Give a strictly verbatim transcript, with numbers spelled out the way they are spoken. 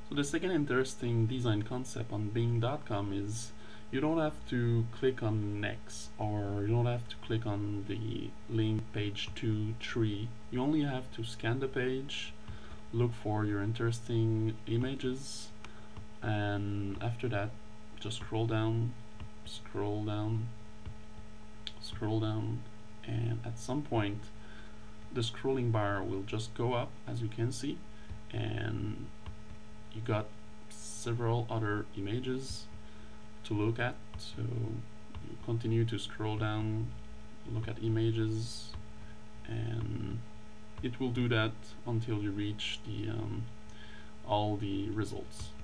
So the second interesting design concept on Bing dot com is you don't have to click on next, or you don't have to click on the link page two, three. You only have to scan the page, look for your interesting images, and after that just scroll down, scroll down, scroll down, and at some point the scrolling bar will just go up, as you can see, and you got several other images to look at. So you continue to scroll down, look at images, and it will do that until you reach the um, all the results.